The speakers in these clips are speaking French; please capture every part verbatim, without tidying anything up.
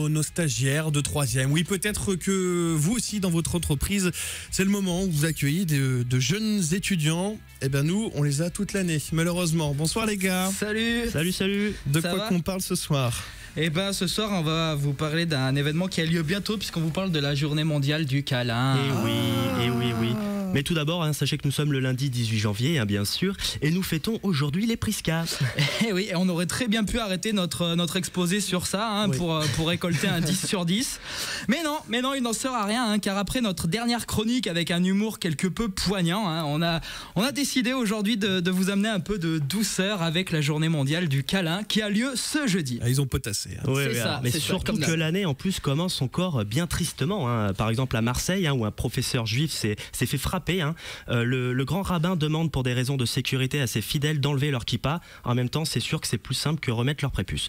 nos, nos stagiaires de troisième. Oui, peut-être que vous aussi, dans votre entreprise, c'est le moment où vous accueillez de, de jeunes étudiants. Eh bien, nous, on les a toute l'année, malheureusement. Bonsoir les gars. Salut. Salut, salut. De Ça quoi va qu'on parle ce soir? Eh ben ce soir on va vous parler d'un événement qui a lieu bientôt puisqu'on vous parle de la journée mondiale du câlin. Et oui, et oui, oui. Mais tout d'abord, hein, sachez que nous sommes le lundi dix-huit janvier, hein, bien sûr, et nous fêtons aujourd'hui les Prisca. Et oui, et on aurait très bien pu arrêter notre, notre exposé sur ça hein, Oui. pour, pour récolter un dix sur dix. Mais non, mais non, il n'en sera rien, hein, car après notre dernière chronique avec un humour quelque peu poignant, hein, on, a, on a décidé aujourd'hui de, de vous amener un peu de douceur avec la journée mondiale du câlin qui a lieu ce jeudi. Ah, ils ont potassé. Hein. Oui, C'est oui, ça, alors, mais c'est ça, surtout comme que d'hab. l'année en plus commence encore bien tristement. Hein. Par exemple à Marseille, hein, où un professeur juif s'est s'est fait frapper. Hein. Euh, le, le grand rabbin demande pour des raisons de sécurité à ses fidèles d'enlever leur kippa. En même temps, c'est sûr que c'est plus simple que remettre leur prépuce.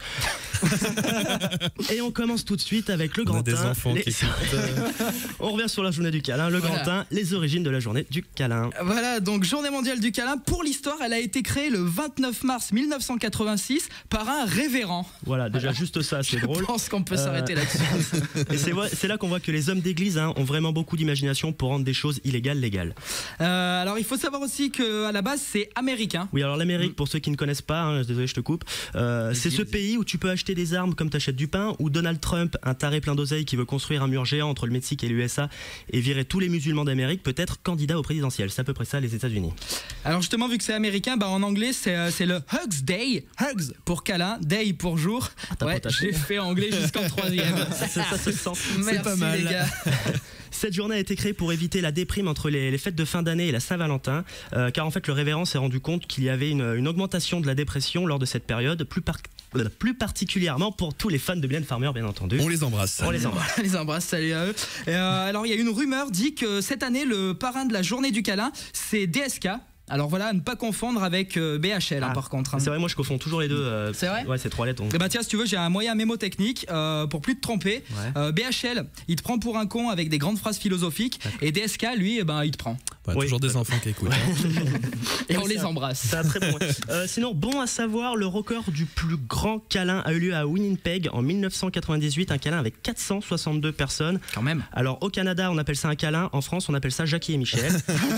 Et on commence tout de suite avec le On a grand des un. enfants les- qui écoutent. On revient sur la journée du câlin. Le Voilà. grand un, les origines de la journée du câlin. Voilà, donc journée mondiale du câlin. Pour l'histoire, elle a été créée le vingt-neuf mars mille neuf cent quatre-vingt-six par un révérend. Voilà, déjà juste ça, c'est drôle. Je pense qu'on peut Euh, s'arrêter là-dessus. Et c'est vrai- c'est là qu'on voit que les hommes d'église hein, ont vraiment beaucoup d'imagination pour rendre des choses illégales légales. Euh, alors il faut savoir aussi qu'à la base c'est américain. Oui, alors l'Amérique, pour ceux qui ne connaissent pas, hein, désolé, je te coupe, euh, c'est ce pays où tu peux acheter des armes comme tu achètes du pain, où Donald Trump, un taré plein d'oseille qui veut construire un mur géant entre le Mexique et l'U S A et virer tous les musulmans d'Amérique, peut être candidat au présidentiel. C'est à peu près ça, les États-Unis. Alors justement vu que c'est américain, bah en anglais c'est euh, c'est le Hugs Day, Hugs pour câlin, Day pour jour. t'as Ouais, potassé. j'ai fait anglais jusqu'en troisième. Ça, ça se sent. Merci, pas mal. les gars. Cette journée a été créée pour éviter la déprime entre les, les fêtes de fin d'année et la Saint-Valentin, euh, car en fait le révérend s'est rendu compte qu'il y avait une, une augmentation de la dépression lors de cette période, plus, par- euh, plus particulièrement pour tous les fans de Mylène Farmer, bien entendu. On les embrasse. On les embrasse. On les embrasse, salut à eux. Et, euh, alors il y a une rumeur dit que cette année le parrain de la journée du câlin c'est D S K. Alors voilà, à ne pas confondre avec euh, B H L hein, Ah, par contre. hein. C'est vrai, moi je confonds toujours les deux. euh, C'est vrai Ouais, c'est trois lettres. donc. Eh ben tiens, si tu veux, j'ai un moyen mémotechnique euh, pour plus te tromper. Ouais. Euh, B H L, il te prend pour un con avec des grandes phrases philosophiques. Et D S K, lui, eh ben, il te prend. Ouais, Oui. toujours des enfants qui écoutent. hein. Et Oui, on les c'est un- embrasse. C'est un très bon. Euh, sinon, bon à savoir, le record du plus grand câlin a eu lieu à Winnipeg en mille neuf cent quatre-vingt-dix-huit, un câlin avec quatre cent soixante-deux personnes. Quand même. Alors au Canada, on appelle ça un câlin, en France, on appelle ça Jackie et Michel.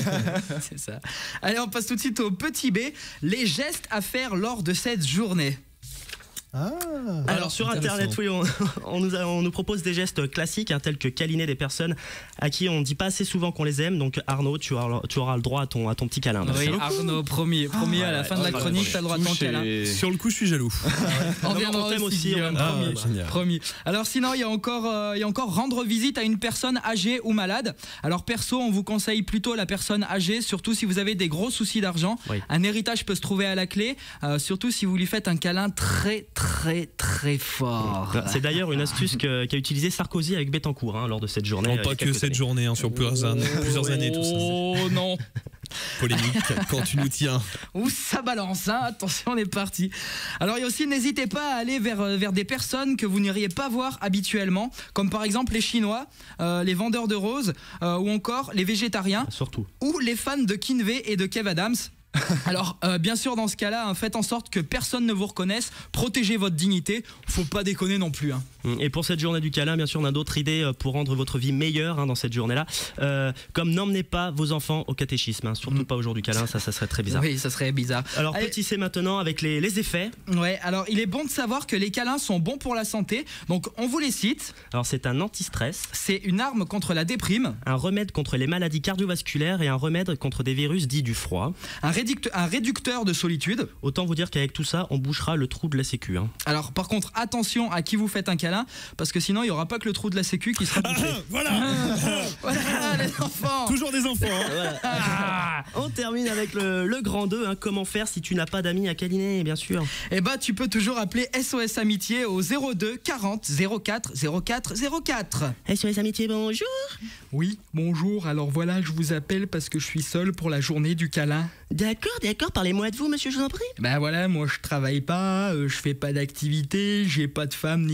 C'est ça. Allez, on passe tout de suite au petit B. Les gestes à faire lors de cette journée. Ah, Alors sur internet, oui, on, on nous a- on nous propose des gestes classiques hein, tels que câliner des personnes à qui on ne dit pas assez souvent qu'on les aime. Donc Arnaud, tu auras, tu auras le droit à ton, à ton petit câlin. Oui, Arnaud, promis, promis à la ouais, fin de la ouais, chronique, ouais. t'as le droit à ton câlin. Sur le coup, je suis jaloux. On Non, viendra on t'aime aussi, aussi, Guillaume, on aime. promis. Ah, génial. Promis. Alors sinon, il y a encore, euh, il y a encore rendre visite à une personne âgée ou malade. Alors perso, on vous conseille plutôt la personne âgée, surtout si vous avez des gros soucis d'argent. Oui. Un héritage peut se trouver à la clé, euh, surtout si vous lui faites un câlin très très très fort. C'est d'ailleurs une astuce que- qu'a utilisé Sarkozy avec Bettencourt hein, lors de cette journée. Non, euh, pas il y a que quelques cette années. journée, hein, sur plusieurs années, plusieurs années, tout ça. Oh non. c'est Polémique quand tu nous tiens. Ouh, ça balance, hein. Attention, on est parti. Alors, il y a aussi, n'hésitez pas à aller vers, euh, vers des personnes que vous n'iriez pas voir habituellement, comme par exemple les Chinois, euh, les vendeurs de roses, euh, ou encore les végétariens, Surtout. ou les fans de Kinvey et de Kev Adams. Alors, euh, bien sûr, dans ce cas-là, hein, faites en sorte que personne ne vous reconnaisse, protégez votre dignité, faut pas déconner non plus. Hein. Et pour cette journée du câlin, bien sûr, on a d'autres idées euh, pour rendre votre vie meilleure hein, dans cette journée-là. Euh, comme n'emmenez pas vos enfants au catéchisme, hein, surtout Mm. pas au jour du câlin, ça, ça serait très bizarre. Oui, ça serait bizarre. Alors Allez. petit C maintenant avec les, les effets. Ouais, alors il est bon de savoir que les câlins sont bons pour la santé, donc on vous les cite. Alors c'est un anti-stress, C'est une arme contre la déprime, un remède contre les maladies cardiovasculaires et un remède contre des virus dits du froid. un, réduct- un réducteur de solitude. Autant vous dire qu'avec tout ça, on bouchera le trou de la sécu. Hein. Alors par contre, attention à qui vous faites un câlin, parce que sinon il n'y aura pas que le trou de la sécu qui sera bouché. Voilà. Voilà les enfants. Toujours des enfants. hein. Voilà. Ah. On termine avec le, le grand deux, hein, comment faire si tu n'as pas d'amis à câliner, bien sûr. Et bah tu peux toujours appeler S O S Amitié au zéro deux quarante zéro quatre zéro quatre zéro quatre. S O S Amitié, bonjour. Oui, bonjour, alors voilà, je vous appelle parce que je suis seul pour la journée du câlin. D'accord, d'accord, parlez-moi de vous, monsieur, je vous en prie. Ben voilà, moi je travaille pas, euh, je fais pas d'activité, j'ai pas de femme ni d'enfant,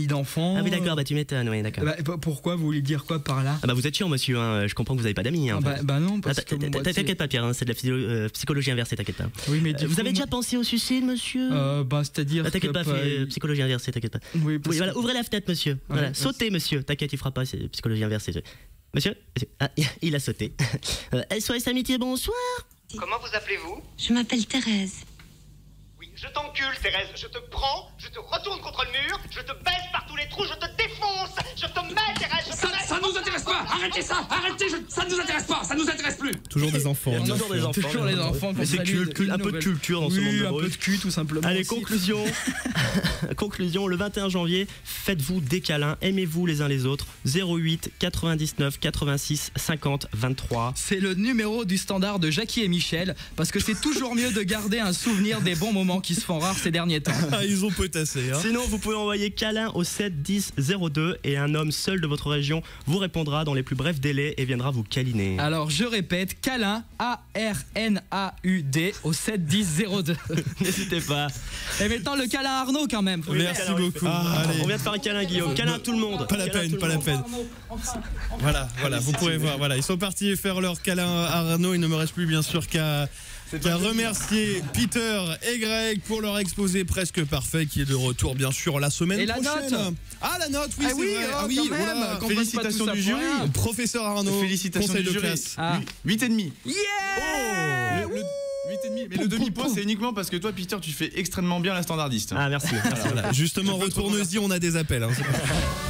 non. Ah oui, d'accord, bah tu m'étonnes, oui, d'accord. Bah, pourquoi, vous voulez dire quoi par là? Ah bah vous êtes chiant, monsieur, hein. Je comprends que vous n'avez pas d'amis. Hein, ah bah, bah non, parce ah, que... Bon, bah, t'inquiète pas, Pierre, hein, c'est de la physio- euh, psychologie inversée, t'inquiète pas. Oui, mais euh, vous coup, avez moi... déjà pensé au suicide, monsieur? euh, Bah, c'est-à-dire. Ah, t'inquiète que pas, pas... euh, psychologie inversée, t'inquiète pas. Oui, oui voilà, ouvrez la fenêtre, monsieur. Ouais, voilà, sautez, monsieur. T'inquiète, il fera pas, c'est psychologie inversée. Monsieur, monsieur. Ah, il a sauté. euh, S O S Amitié, bonsoir. Comment vous appelez-vous? Je m'appelle Thérèse. Oui, je t'encule, Thérèse. Je te prends, je te retourne contre le mur, je te baisse par tous les trous, je te défonce, je te mets, Thérèse, je te Ça, mets... ça nous intéresse pas. Arrêtez ça. Arrêtez. je- Ça ne nous intéresse pas. Ça nous intéresse plus. Toujours des enfants. Il y a bien toujours sûr. des enfants. Toujours les enfants. Mais c'est cul- cul- un peu de culture dans ce monde oui, de un bruit. peu de cul, tout simplement. Allez, aussi. conclusion. Conclusion, le vingt et un janvier, faites-vous des câlins, aimez-vous les uns les autres. zéro huit quatre-vingt-dix-neuf quatre-vingt-six cinquante vingt-trois. C'est le numéro du standard de Jackie et Michel, parce que c'est toujours mieux de garder un souvenir des bons moments qui se font rares ces derniers temps. Ah, ils ont potassé. Hein. Sinon, vous pouvez envoyer câlin au sept dix zéro deux et un homme seul de votre région vous répondra dans les plus brefs délais et viendra vous câliner. Alors je répète, câlin, A R N A U D au sept dix zéro deux. N'hésitez pas. Et maintenant le câlin à Arnaud quand même. Oui, Merci câlin, beaucoup. Ah, Allez. on vient de faire un câlin, Guillaume. Câlin à tout le monde. Pas la Câlin à peine, tout pas le la monde. peine. Voilà, voilà, vous pourrez voir. Voilà, ils sont partis faire leur câlin à Arnaud. Il ne me reste plus bien sûr qu'à qu'à remercier Peter et Greg pour leur exposé presque parfait qui est de retour bien sûr la semaine Et la prochaine. note. Ah la note, oui Ah c'est oui, vrai. oh, Ah oui, quand même, voilà. qu'on passe pas tout ça Félicitations du pour jury. rien. Professeur Arnaud, Félicitations conseil du de jury. classe. Ah. huit et demi. Yeah. Le, le- huit et demi. Mais le demi-point, c'est uniquement parce que toi, Peter, tu fais extrêmement bien la standardiste. Ah, merci. merci. Voilà, justement, retourne-y, on a des appels. Hein, c'est pas-